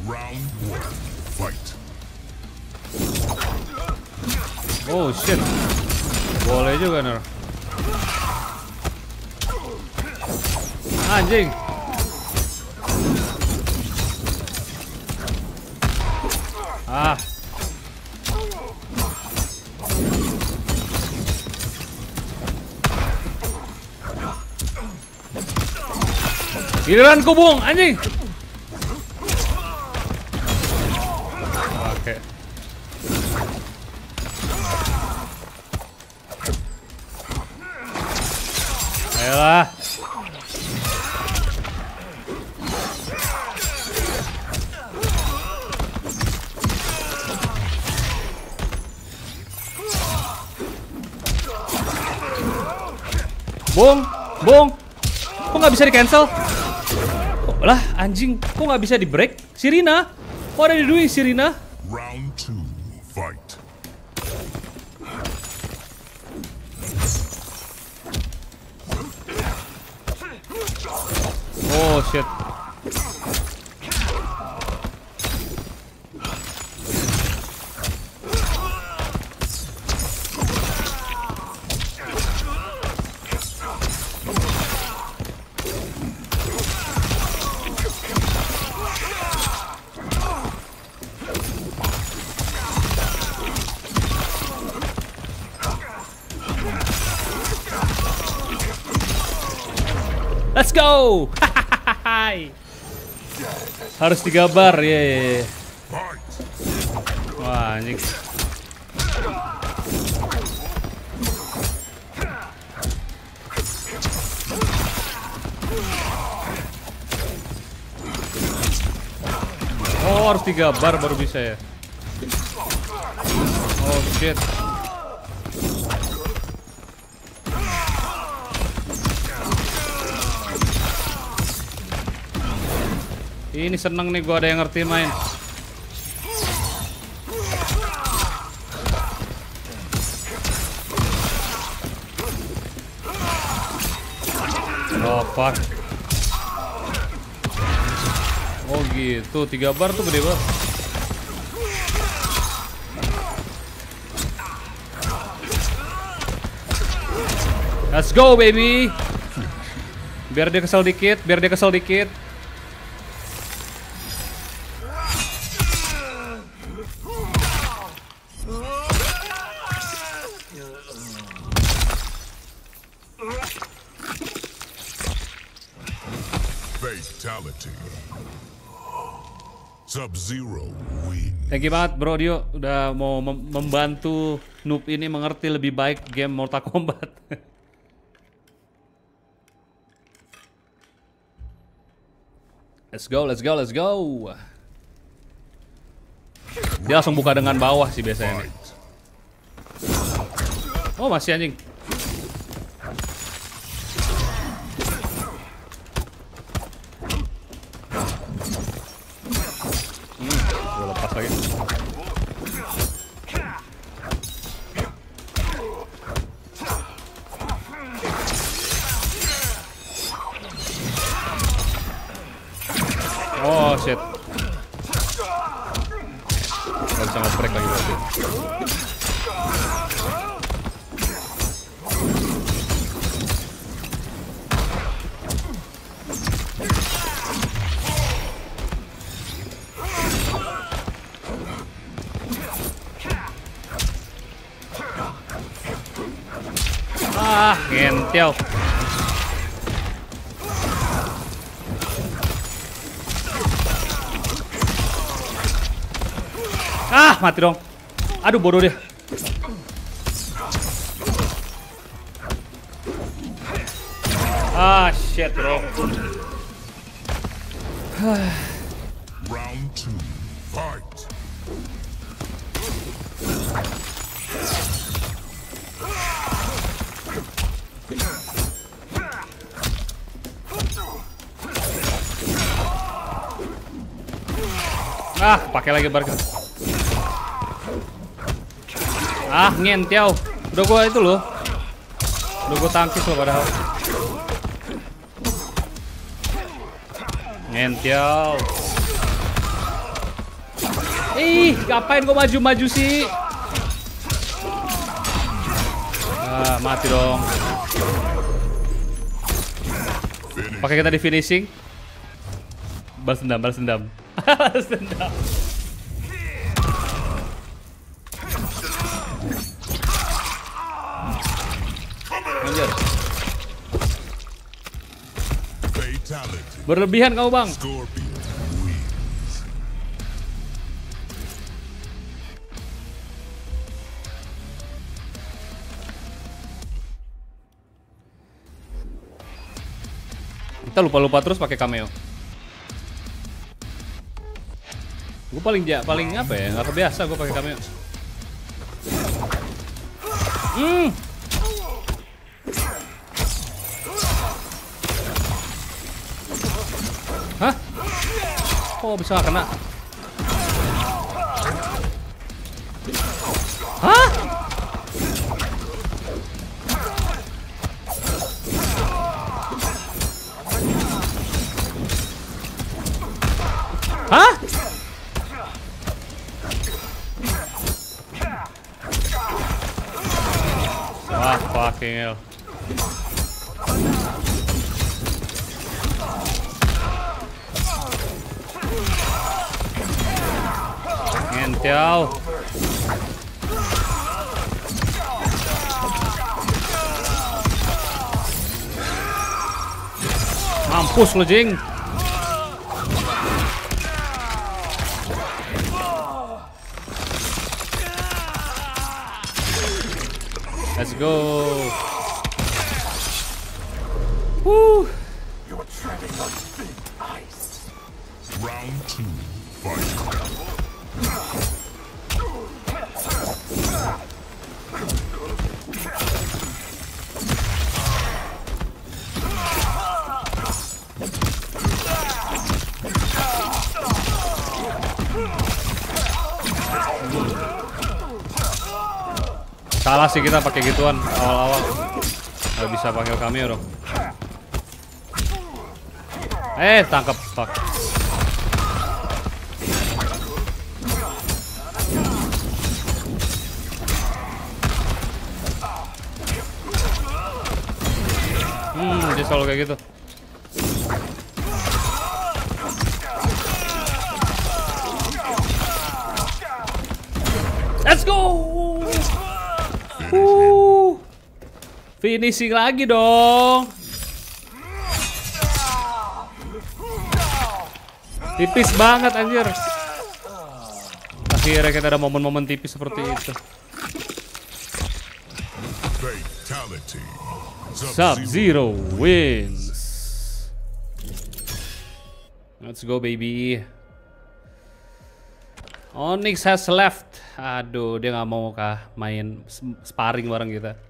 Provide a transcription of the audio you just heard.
Round one, fight. Oh shit. Boleh juga nih. Anjing. Ah. Giliran kubung, anjing. Oke. Ayolah. Bung, bung. Kok nggak bisa di cancel? Lah anjing, kok nggak bisa di break? Sirina, what are you doing, Sirina? Round two, fight. Oh shit. Let's go. Harus digabar ya. Wah anjing. Oh harus digabar baru bisa ya. Oh shit. Ini seneng nih gua ada yang ngerti main. Oh fuck. Oh gitu, 3 bar tuh gede banget. Let's go baby. Biar dia kesel dikit, biar dia kesel dikit. Fatality. Sub-Zero win. Thank you banget bro Dio udah mau membantu noob ini mengerti lebih baik game Mortal Kombat. Let's go, let's go, let's go. Dia langsung buka dengan bawah sih biasanya nih. Oh masih anjing. Gue lepas lagi. Oh shit. Gak bisa nge-break lagi berarti. Ah, ngentiau. Ah, mati dong. Aduh, bodoh dia. Ah, shit, bro. Round two, fight. Ah, pakai lagi barker. Ah, ngentiau. Udah gua itu loh. Udah gua tangkis loh padahal. Ngentiau. Ih, ngapain kok maju-maju sih? Ah, mati dong. Pakai kita di finishing. Balas dendam, balas dendam. Balas dendam. Anjir. Fatality. Berlebihan kamu, Bang. Scorpion wins. Kita lupa-lupa terus pakai cameo. Gue paling apa ya? Nggak kebiasa gue pakai cameo. Hah? Kok bisa nggak kena? Hah? Hah? Wah, fucking hell. Ngentiau. Mampus lo, Jing. Let's go. Woo. You're treading on thin ice. Round 2, fight. Salah sih kita pakai gituan awal-awal. Nggak bisa pakai cameo dong. Tangkap, fuck. Dia selalu kayak gitu. Let's go. Finishing lagi dong. Tipis banget anjir. Akhirnya kita ada momen-momen tipis seperti itu. Fatality. Sub-Zero wins. Let's go baby. Onyx has left. Aduh, dia nggak mau kah main sparring bareng kita.